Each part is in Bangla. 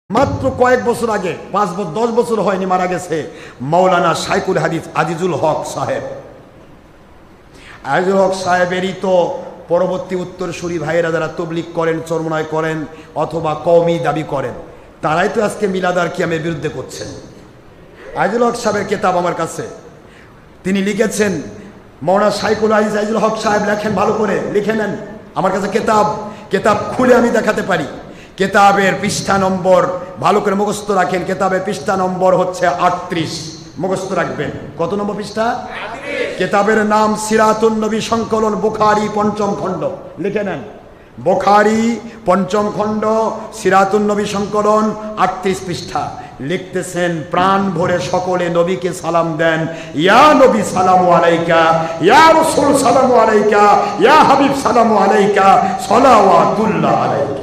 মাত্র কয়েক বছর আগে 5-10 বছর হয়নি মারা গেছে মাওলানা শাইখুল হাদিস আজিজুল হক সাহেব। আজিজুল হক সাহেবেরই তো পরবর্তী উত্তরসূরি ভাইয়েরা যারা তবলিগ করেন, চরমনায় করেন অথবা কওমি দাবি করেন, তারাই তো আজকে মিলাদ আর কিয়ামের বিরুদ্ধে করছেন। আজিজুল হক সাহেবের কিতাব আমার কাছে, তিনি লিখেছেন, মাওলানা শাইখুল হাদিস আজিজুল হক সাহেব লেখেন, ভালো করে লিখে নেন, আমার কাছে কেতাব খুলে আমি দেখাতে পারি। কেতাবের পৃষ্ঠা নম্বর ভালো করে মুখস্থ রাখেন, কেতাবের পৃষ্ঠা নম্বর হচ্ছে 38, মুখস্থ রাখবেন। কত নম্বর পৃষ্ঠা? কেতাবের নাম সিরাতুন নবী সংকলন, বুখারী পঞ্চম খণ্ড, লিখে নেন। বুখারী পঞ্চম খণ্ড, সিরাতুন নবী সংকলন, 38 পৃষ্ঠা। লিখতেছেন, প্রাণ ভরে সকলে নবীকে সালাম দেন, ইয়া নবী সালামু আলাইকা, ইয়া রাসূল সালামু আলাইকা, ইয়া হাবিব সালামু আলাইকা, সালাওয়াতুল্লাহ আলাইকা।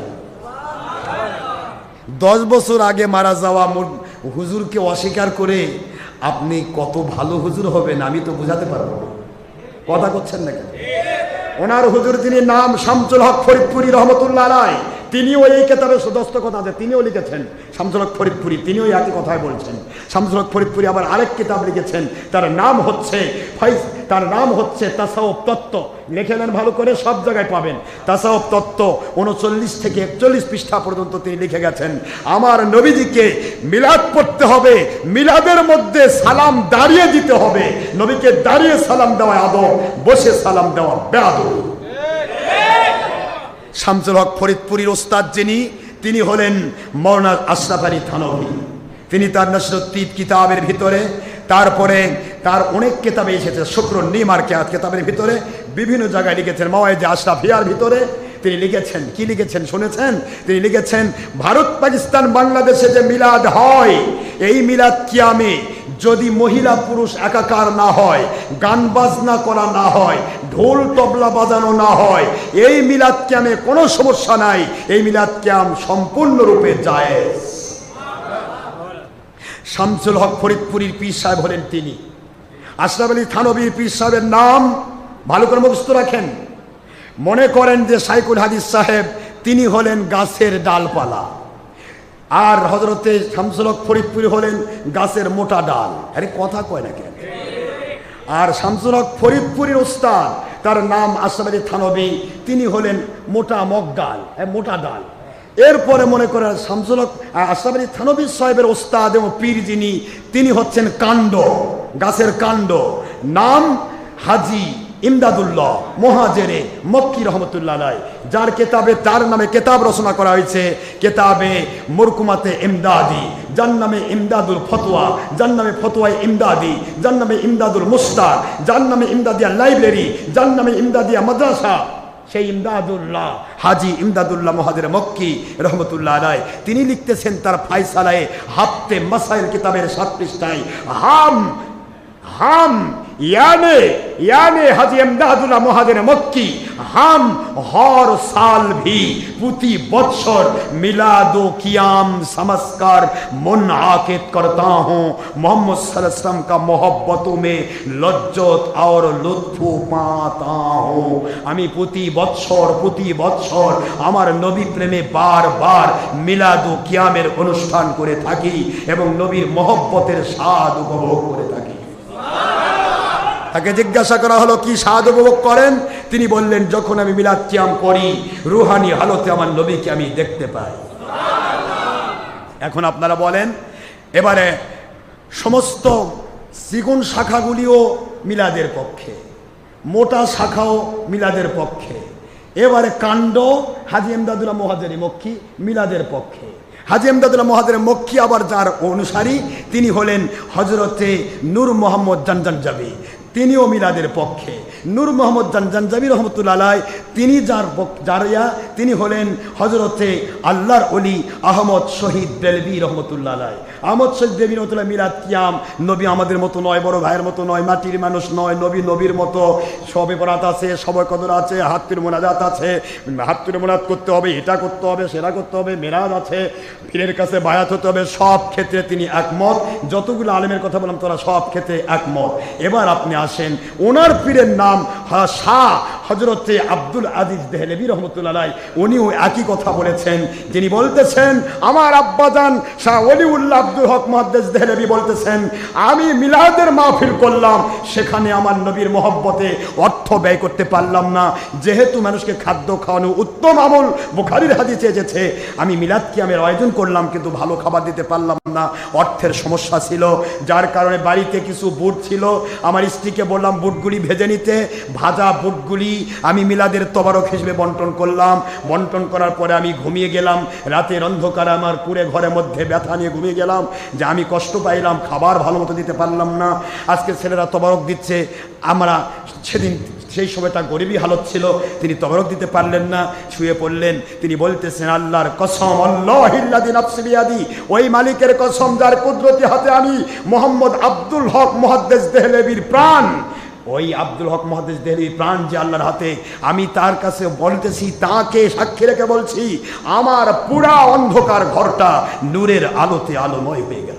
10 বছর আগে মারা যাওয়া হুজুরকে অস্বীকার করে আপনি কত ভালো হুজুর হবেন আমি তো বুঝাতে পারবো না। কথা করছেন না কেন? ওনার হুজুর যিনি নাম শামসুল হক ফরিদপুরি রহমতুল্লাহ আলাইহি, তিনিও এই কেতাবে দস্তখত আছে, তিনিও লিখেছেন। শামসুল হক ফরিদপুরি তিনিও একই কথাই বলছেন। শামসুল হক ফরিদপুরি আবার আরেক কিতাব লিখেছেন, তার নাম হচ্ছে তাসাউফ তত্ত্ব, লিখে নেন ভালো করে, সব জায়গায় পাবেন। তাসাউফ তত্ত্ব 39 থেকে 41 পৃষ্ঠা পর্যন্ত তিনি লিখে গেছেন, আমার নবীজিকে মিলাদ পড়তে হবে, মিলাদের মধ্যে সালাম দাঁড়িয়ে দিতে হবে। নবীকে দাঁড়িয়ে সালাম দেওয়া আদব, বসে সালাম দেওয়া বেআদব। শামসুল হক ফরিদপুরীর ওস্তাদ যিনি, তিনি হলেন মাওলানা আশরাফ আলী থানভী। তিনি তার নসরুদ্দীন কিতাবের ভিতরে, তারপরে তার অনেক কিতাবে এসেছে, শুকরুন নিমার কিতাবের ভিতরে বিভিন্ন জায়গায় লিখেছেন, মাওয়াইদে আশরাফিয়ার ভিতরে তিনি লিখেছেন, কি লিখেছেন শুনেছেন? তিনি লিখেছেন, ভারত পাকিস্তান বাংলাদেশে যে মিলাদ হয়, এই মিলাদ কিয়ামে যদি মহিলা পুরুষ একাকার না হয়, গান বাজনা করা না হয়, ঢোল তবলা বাজানো না হয়, এই মিলাদ কিয়ামে কোনো সমস্যা নাই, এই মিলাদ কিয়াম সম্পূর্ণরূপে জায়েজ। শামসুল হক ফরিদপুরীর পীর সাহেব হলেন তিনি। আশরাফ আলী থানভীর পীর সাহেবের নাম ভালো করে মুখস্থ রাখেন। মনে করেন যে শাইখুল হাদিস সাহেব তিনি হলেন গাছের ডালপালা, আর হযরতে শামসুল হক ফরিদপুরী হলেন গাছের মোটা ডাল। আরে কথা কয় না কেন? আর শামসুল হক ফরিদপুরীর ওস্তাদ, তার নাম আশরাফ আলী থানভী, তিনি হলেন মোটা মগ ডাল, মোটা ডাল। এরপরে মনে করেন শামসুল হক আশরাফ আলী থানভী সাহেবের ওস্তাদ এবং পীর যিনি, তিনি হচ্ছেন কাণ্ড, গাছের কাণ্ড। নাম হাজি ইমদাদুল্লাহ মুহাজিরে মক্কি রহমতুল্লাহ আলাইহি, যার কেতাবে তার নামে কেতাব রচনা করা হয়েছে, কেতাবে মুরকুমাতে ইমদাদি, যার নামে ইমদাদুল ফতোয়া, যার নামে ফতোয়ায়ে ইমদাদি, যার নামে ইমদাদুল মুস্তাক, যার নামে ইমদাদিয়া লাইব্রেরি, যার নামে ইমদাদিয়া মাদ্রাসা। সেই ইমদাদুল্লাহ হাজি ইমদাদুল্লাহ মুহাজিরে মক্কি রহমতুল্লাহ আলাইহি, তিনি লিখতেছেন তার ফায়সালায়ে হাফতে মাসাইল কিতাবের 7 পৃষ্ঠায়, হাম याने हाजी इमदादुल्लाह मुहाजिर मक्की, हम हर साल भी प्रति बत्सर मिलादो कियाम समझकर मुनआकिद करता हूँ। मोहम्मद सल्लल्लाहु अलैहि वसल्लम का मोहब्बतों में लज्जत और लुत्फ पाता हूँ। आमी प्रति बत्सर आमार नबी प्रेमे बार बार मिलादो कियामेर अनुष्ठान करे थाकी एवं नबीर मोहब्बतेर स्वाद उपभोग करे थाकी। তাকে জিজ্ঞাসা করা হলো, কি স্বাদ উপভোগ করেন? তিনি বললেন, যখন আমি মিলাদ কিয়াম করি রুহানি হালতে আমার নবীকে আমি দেখতে পাই। এখন আপনারা বলেন, এবারে সমস্ত চিকন শাখাগুলিও মিলাদের পক্ষে, মোটা শাখাও মিলাদের পক্ষে, এবারে কাণ্ড হাজি ইমদাদুল্লাহ মুহাজিরে মক্কি মিলাদের পক্ষে। হাজি ইমদাদুল্লাহ মুহাজিরে মক্কি আবার যার অনুসারী, তিনি হলেন হযরতে নূর মোহাম্মদ জানজানজাবি, তিনিও মিলাদের পক্ষে। নূর মোহাম্মদ জানজানজাবি রহমতুল্লাহ আলাইহি, তিনি তিনি হলেন হযরতে আল্লাহর ওলি আহমদ শহীদ দেলভি রহমতুল্লাহ আলাইহি। আহমদ শহীদ দেলভি রহমতুল্লাহ মিলাদ কিয়াম, নবী আমাদের মতো নয়, বড় ভাইয়ের মতো নয়, মাটির মানুষ নয়, নবীর মতো শবে বরাত আছে, শবে কদর আছে, হাত্তুল মুনাজাত আছে, হাত্তুল মুনাজাত করতে হবে, এটা করতে হবে, সেরা করতে হবে, মেরাজ আছে, পীরের কাছে বায়াত হতে হবে, সব ক্ষেত্রে তিনি একমত। যতগুলো আলেমের কথা বললাম তারা সব ক্ষেত্রে একমত। এবার আপনি আসেন, ওনার পীরের নাম ইমাম শাহ হযরতে আব্দুল আজিজ দেহলেভি রহমতুল্লাহ আলাইহি উনিও একই কথা বলেছেন। যিনি বলতেছেন আমার আব্বাজান শাহ ওলিউল্লাহ আব্দুল হক মুহাদ্দিস দেহলেভি বলতেছেন আমি মিলাদের মাহফিল করলাম, সেখানে আমার নবীর মহব্বতে অর্থ ব্যয় করতে পারলাম না। যেহেতু মানুষকে খাদ্য খাওয়ানো উত্তম আমল বুখারীর হাদিসে এসেছে, আমি মিলাদ কিয়ামের আয়োজন করলাম কিন্তু ভালো খাবার দিতে পারলাম না, অর্থের সমস্যা ছিল। যার কারণে বাড়িতে কিছু বুট ছিল, আমার স্ত্রীকে বললাম বুটগুলি ভেজে নিতে। ভাজা বুটগুলি আমি মিলাদের তবারক হিসেবে বন্টন করলাম। বন্টন করার পরে আমি ঘুমিয়ে গেলাম। রাতের অন্ধকারে আমার পুরে ঘরের মধ্যে ব্যথা নিয়ে ঘুমিয়ে গেলাম যে আমি কষ্ট পাইলাম, খাবার ভালো মতো দিতে পারলাম না। আজকে ছেলেরা তবারক দিচ্ছে, আমরা সেদিন সেই সময়টা গরিবী হালত ছিল, তিনি তবারক দিতে পারলেন না, শুয়ে পড়লেন। তিনি বলতেছেন আল্লাহর কসম, আল্লাহিল্লাযী নাফসি বিয়াদি, ওই মালিকের কসম যার কুদরতি হাতে আমি মোহাম্মদ আব্দুল হক মুহাদ্দিস দেহলেভির প্রাণ, ওই আব্দুল হক মুহাদ্দিস দেহলেভির প্রাণ যে আল্লাহর হাতে, আমি তার কাছে বলতেছি, তাকে সাক্ষী রেখে বলছি, আমার পুরা অন্ধকার ঘরটা নূরের আলোতে আলোময় হয়ে গেল।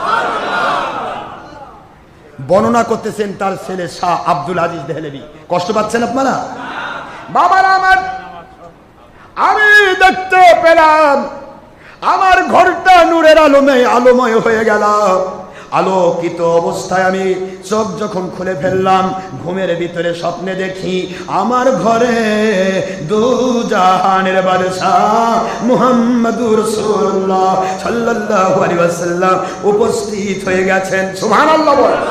বর্ণনা করতেছেন তার ছেলে শাহ আব্দুল আজিজ দেহলেভি। কষ্ট পাচ্ছেন আপনারা? বাবারা আমার, আমি দেখতে পেলাম আমার ঘরটা নূরের আলোময় আলোময় হয়ে গেল। আলোকিত অবস্থায় আমি চোখ যখন খুলে ফেললাম, ঘুমের ভিতরে স্বপ্নে দেখি আমার ঘরে দু জাহানের বাদশাহ মুহাম্মদুর রাসূলুল্লাহ সাল্লাল্লাহু আলাইহি ওয়াসাল্লাম উপস্থিত হয়ে গেছেন। সুবহানাল্লাহ বলেন।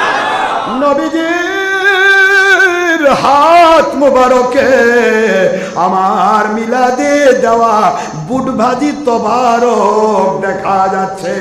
নবীজির হাত মুবারকে আমার মিলাদে দেওয়া বুট ভাজি তবারক দেখা যাচ্ছে।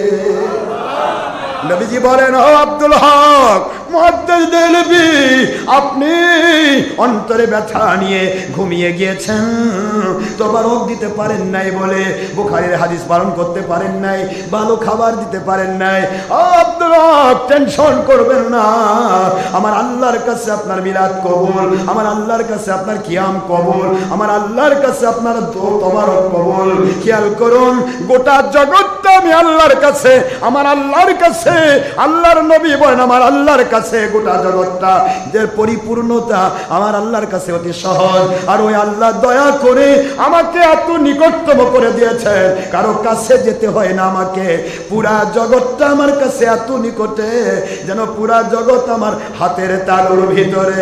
নবীজি বলেন, ও আব্দুল হক মুহাদ্দিস দেহলেভি, আপনি অন্তরে ব্যথা নিয়ে ঘুমিয়ে গিয়েছেন, তবারক দিতে পারেন নাই বলে বুখারীর হাদিস পালন করতে পারেন নাই, ভালো খাবার দিতে পারেন নাই। ও আব্দুল হক, টেনশন করবেন না, আমার আল্লাহর কাছে আপনার মিলাদ কবুল, আমার আল্লাহর কাছে আপনার কিয়াম কবুল, আমার আল্লাহর কাছে আপনার তবারক কবুল। খেয়াল করুন, গোটা জগৎটা আমি আল্লাহর কাছে, আমার আল্লাহর কাছে, আল্লাহর নবী বলেন আমার আল্লাহর কাছে গোটা জগৎটা যে পরিপূর্ণতা আমার আল্লাহর কাছে অতি সহজ। আর ওই আল্লাহ দয়া করে আমাকে এত নিকটতম করে দিয়েছেন, কারো কাছে যেতে হয় না আমাকে, পুরা জগৎটা আমার কাছে এত নিকটে যেন পুরা জগৎ আমার হাতের তালুর ভিতরে।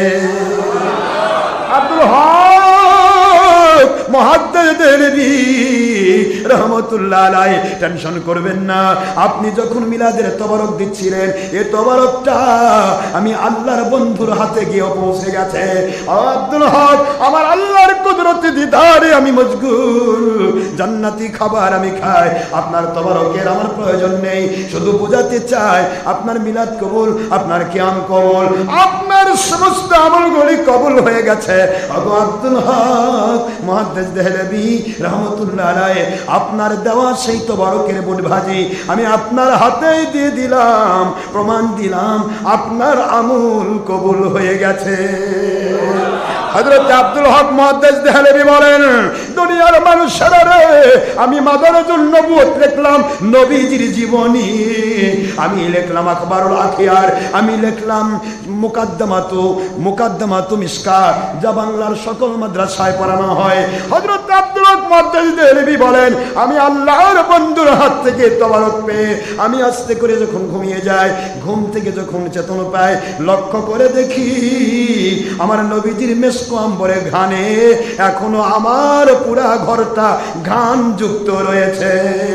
আব্দুল হক মুহাদ্দিস দেহলেভি রহমতুল্লাহ আলাইহি, টেনশন করবেন না। আপনি যখন মিলাদের তবারক দিচ্ছিলেন, এই তবারকটা আমি আল্লাহর বন্ধুর হাতে গিয়ে পৌঁছে গেছে। আব্দুল হক, আমার আল্লাহর কুদরতি দিদারে আমি মশগুল, জান্নাতি খাবার আমি খাই, আপনার তবারকের আমার প্রয়োজন নেই। শুধু বোঝাতে চাই আপনার মিলাদ কবুল, আপনার কিয়াম কবুল, আপনার সমস্ত আমলগুলি কবুল হয়ে গেছে। আব্দুল হক মুহাদ্দিস দেহলেভি রহমতুল্লাহ আলাইহি, আপনার দেওয়া সেই তবারকের বুট ভাজি আমি আপনার হাতেই দিয়ে দিলাম, প্রমাণ দিলাম আপনার আমল কবুল হয়ে গেছে। হযরত আব্দুল হক মুহাদ্দিস দেহলেভি বলেন, দুনিয়ার মানুষেরা রে, আমি মাদারুন নবুয়ত লিখলাম, নবীজির জীবনী, আমি লিখলাম আখবারুল আখিয়ার, আমি লিখলাম মুকাদ্দামাতু মিশকাত, যা বাংলার সকল মাদ্রাসায় পড়ানো হয়। হযরত আব্দুল হক মুহাদ্দিস দেহলেভি বলেন, আমি আল্লাহর বন্ধুর হাত থেকে তবারক পেয়ে আমি আস্তে করে যখন ঘুমিয়ে যাই, ঘুম থেকে যখন চেতন পাই, লক্ষ্য করে দেখি আমার নবীজির মেশকো আম্বরের ঘানে এখনো আমার পুরা ঘরটা ঘান যুক্ত রয়েছে।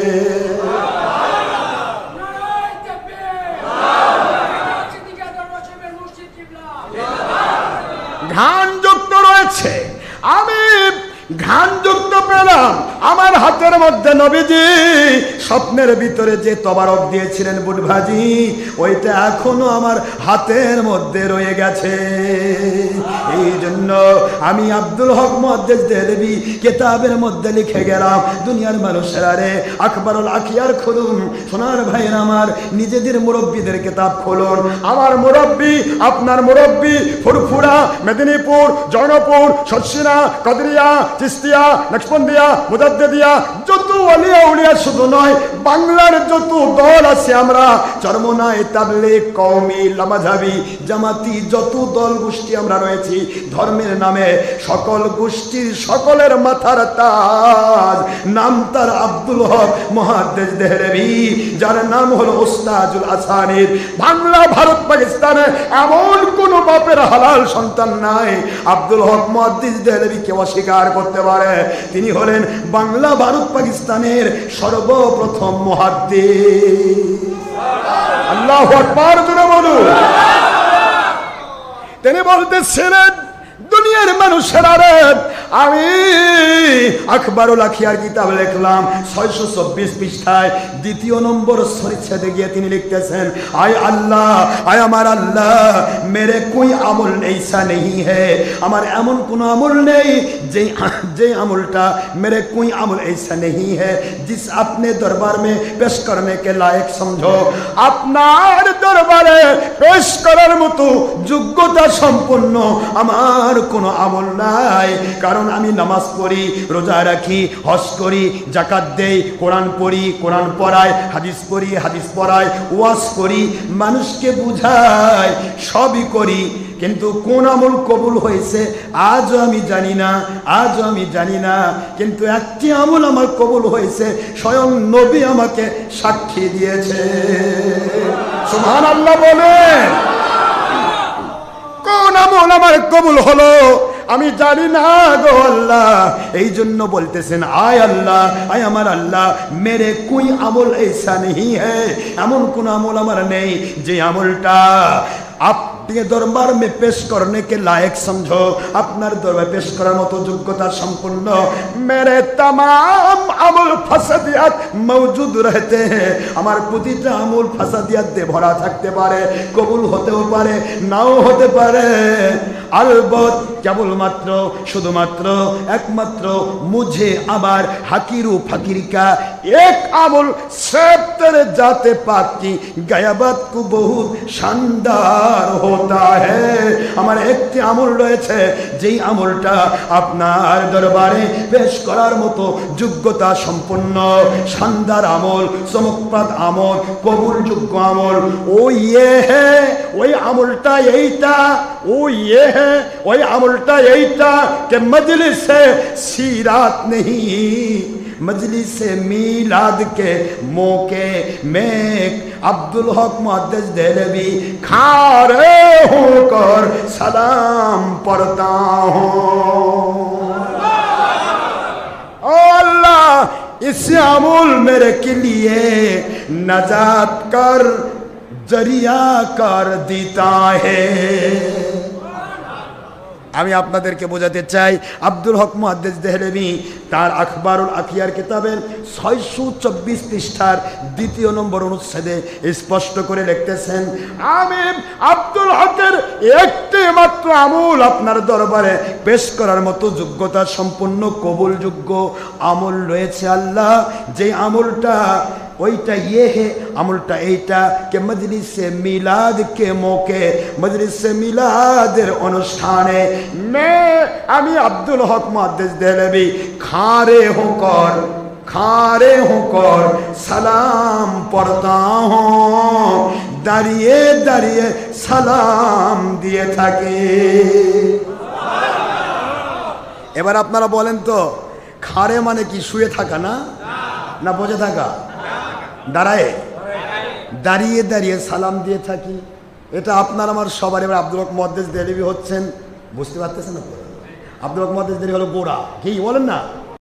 ঘান যুক্ত রয়েছে, আমি ঘান যুক্ত পেলাম আমার হাতের মধ্যে। নবীজি স্বপ্নের ভিতরে যে তবারক দিয়েছিলেন বুট ভাজি, ওইটা এখনো আমার হাতের মধ্যে রয়ে গেছে। এই জন্য আমি আব্দুল হক মুহাদ্দিস দেহলেভি কিতাবের মধ্যে লিখে গেলাম, দুনিয়ার মানুষেরা রে, আখবারুল আখিয়ার খুলুন, সোনার ভাইয়ের আমার, নিজেদের মুরব্বীদের কিতাব খুলুন। আমার মুরব্বী, আপনার মুরব্বী ফুরফুরা, মেদিনীপুর, জয়নপুর, শর্ষিনা, কদরিয়া, চিস্তিয়া, নকশবন্দিয়া, মধ্যে দিয়া যত ওলিয়া উলিয়া শুধু নয়, বাংলার যত দল আছে আমরা চরমনায়, তাবলীগ, কওমি, লামাযহাবি, জামাতি, যত দল গোষ্ঠী আমরা রয়েছি ধর্মের নামে, সকল গোষ্ঠীর সকলের মাথার তাজ, নাম তার আব্দুল হক মুহাদ্দিস দেহলভী, যার নাম হলো উস্তাজুল আসানিদ। বাংলা, ভারত, পাকিস্তানে এমন কোন বাপের হালাল সন্তান নাই আব্দুল হক মুহাদ্দিস দেহলভীকে অস্বীকার করতে পারে। তিনি হলেন বাংলা, ভারত, পাকিস্তানের সর্বপ্রথম মুহাদ্দিস। আল্লাহু আকবার, জোরে বলুন। তিনি বলতেছিলেন, দুনিয়ার মানুষেরা রে, আমি আখবারুল আখিয়ার কিতাব লিখলাম 624 পৃষ্ঠায় 2 নম্বর পরিচ্ছেদে গিয়ে তিনি লিখতেছেন, আয় আল্লাহ, আয় আমার আল্লাহ, মেরে কোই আমল ऐसा नहीं है, আমার এমন কোন আমল নেই যে আমলটা, मेरे कोई अमल ऐसा नहीं है जिस अपने दरबार में पेश करने के लायक समझो, আপনার দরবারে পেশ করার মতো যোগ্যতা সম্পন্ন আমার কোনো আমল নাই। কারণ আমি নামাজ পড়ি, রোজা রাখি, হজ করি, যাকাত দেই, কোরআন পড়ি, কোরআন পড়াই, হাদিস পড়ি, হাদিস পড়াই, ওয়াজ করি, মানুষকে বুঝাই, সবই করি, কিন্তু কোন আমল কবুল হয়েছে আজও আমি জানি না, আজও আমি জানি না। কিন্তু একটি আমল আমার কবুল হয়েছে, স্বয়ং নবী আমাকে সাক্ষী দিয়েছে। সুবহানাল্লাহ বলেন। কোন আমল আমার কবুল হলো আমি জানি না গো আল্লাহ। এই জন্য বলতেছেন, আয় আল্লাহ, আয় আমার আল্লাহ, মেরে কোই আমল ऐसा नहीं है, এমন কোন আমল আমার নেই যে আমলটা আপনি দরবার में पेश करने के लायक समझो, আপনার দরবারে পেশ করার মতো যোগ্যতা সম্পন্ন। मेरे तमाम अमल फसादियात मौजूद रहते हैं, আমার প্রতিটা আমল ফাসাদিয়াত দিয়ে ভরা থাকতে পারে, কবুল হতেও পারে, নাও হতে পারে। अलबत কেবলমাত্র, শুধুমাত্র, একমাত্র मुझे আবার হাকিরু ফকির का एक अमल सब तेरे जाते पाक की गयाबत को बहुत शानदार होता है, আমার একটি আমল রয়েছে যেই আমলটা আপনার দরবারে পেশ করার মতো যোগ্যতা সম্পন্ন, শানদার আমল, চমকপ্রদ আমল, কবুলযোগ্য আমল। ও ইয়ে হে, ওই আমলটা এইটা, ও ইয়ে হে, ওই আমলটা এইটা কে মজলিসে সিরাত नहीं, मजलिस मीलाद के मौके में अब्दुल हक मुहद्दिस देहलवी खड़े होकर सलाम पढ़ता हूँ। अल्लाह इस अमूल मेरे के लिए नजात कर जरिया कर देता है। আমি আপনাদেরকে বোঝাতে চাই, আব্দুল হক মুহাদ্দিস দেহলভী তার আখবারুল আখিয়ার কিতাবের 624 পৃষ্ঠার 2 নম্বর অনুচ্ছেদে স্পষ্ট করে লিখতেছেন, আমি আব্দুল হকের একটি মাত্র আমল আপনার দরবারে পেশ করার মতো যোগ্যতা সম্পন্ন কবুলযোগ্য আমল রয়েছে আল্লাহ, যে আমলটা ওইটা ইয়ে হে, আমলটা এইটা কে মজলিসে মিলাদ কে মৌকে, মজলিসে মিলাদের অনুষ্ঠানে আমি আব্দুল হক মুহাদ্দিস দেহলভী খাড়ে হোকর সালাম পড়তা হুঁ, দাঁড়িয়ে দাঁড়িয়ে সালাম দিয়ে থাকে। এবার আপনারা বলেন তো, খাড়ে মানে কি শুয়ে থাকা না, না বসে থাকা? দাঁড়ায়, দাঁড়িয়ে দাঁড়িয়ে সালাম দিয়ে থাকি, এটা আপনার আমার সবার। এবার আব্দুল হক মুহাদ্দিস দেহলভী হচ্ছেন, বুঝতে পারতেছেন না, আব্দুল হক মুহাদ্দিস দেহলভী হলো গোড়া, কি বলেন না,